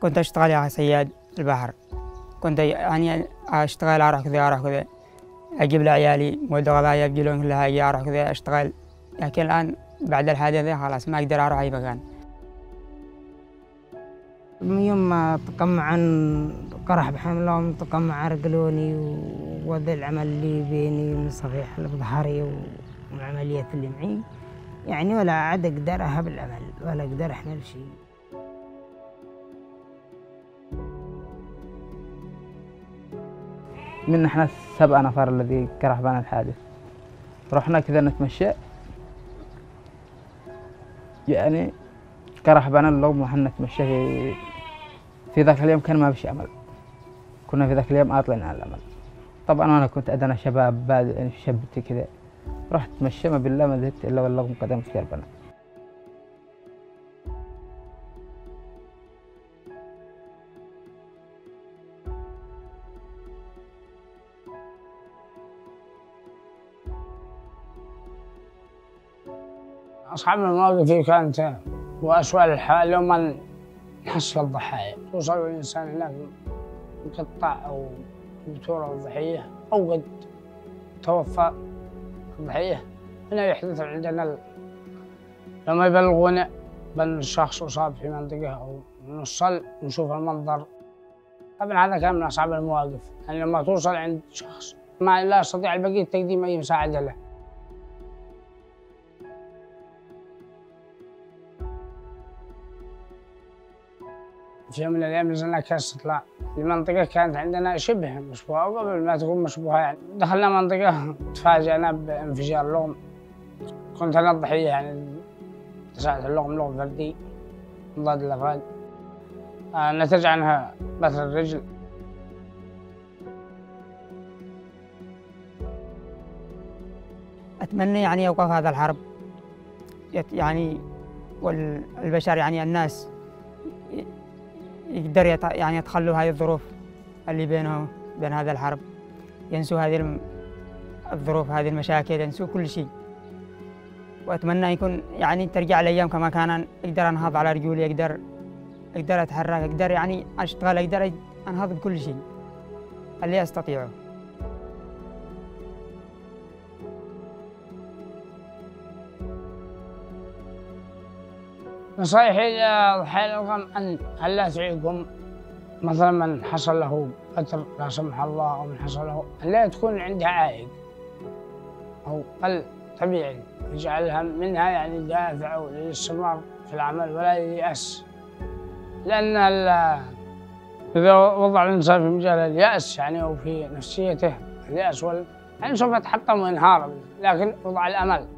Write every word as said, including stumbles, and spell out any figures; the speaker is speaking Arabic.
كنت أشتغل يا صياد البحر. كنت يعني أشتغل أروح كذا أروح كذا أجيب لعيالي مود غذاء يبجي لهم كلها أجي أروح كذا أشتغل. لكن الآن بعد الحادثة خلاص ما أقدر أروح أي مكان. من يوم ما تقمع عن قرح بحملهم تقمع رجلوني وذا العمل اللي بيني من صفيح الظهري والعمليات اللي معي يعني ولا عاد أقدر أهب العمل ولا أقدر أحمل شيء. من احنا السبع نفر الذي كره بنا الحادث رحنا كذا نتمشى يعني كره بنا اللوم وحنا نتمشى في في ذاك اليوم كان ما بشي عمل. كنا في ذاك اليوم عاطلين على العمل. طبعا انا كنت ادنى شباب بادئ يعني شبتي كذا رحت اتمشى ما بالله ما زهدت الا والله قدمت كربنا. أصعب المواقف كانت وأسوأ الحال لما نحصل الضحايا. توصل الإنسان هناك مقطع أو مبتورة الضحية أو قد توفى الضحية. هنا يحدث عندنا ال... لما يبلغونا بأن الشخص أصاب في منطقة أو نوصل نشوف المنظر. طبعا هذا كان من أصعب المواقف يعني لما توصل عند شخص ما لا يستطيع البقية تقديم أي مساعدة له. في يوم من الأيام نزلنا كاس استطلاع المنطقة كانت عندنا شبه مشبوهة وقبل ما تكون مشبوهة يعني دخلنا منطقة تفاجأنا بانفجار لغم. كنت أنا الضحية يعني تساعد اللغم لغم فردي مضاد الأفراد. آه نتج عنها بتر الرجل. أتمنى يعني يوقف هذا الحرب يعني والبشر يعني الناس يقدر يت... يعني يتخلوا هذه الظروف اللي بينهم بين هذا الحرب. ينسوا هذه الم... الظروف هذه المشاكل ينسوا كل شيء. وأتمنى يكون يعني ترجع الأيام كما كان أقدر أنهض على رجولي أقدر أقدر أتحرك أقدر يعني أشتغل أقدر أنهض بكل شيء اللي أستطيعه. نصائحي لضحايا الغم أن ألا تعيقهم مثلا من حصل له قتل لا سمح الله أو من حصل له أن لا تكون عندها عائق أو قل طبيعي يجعلها منها يعني دافع للاستمرار في العمل ولا ييأس. لأن إذا وضع الإنسان في مجال اليأس يعني أو في نفسيته اليأس وال... يعني سوف يتحطم وينهار. لكن وضع الأمل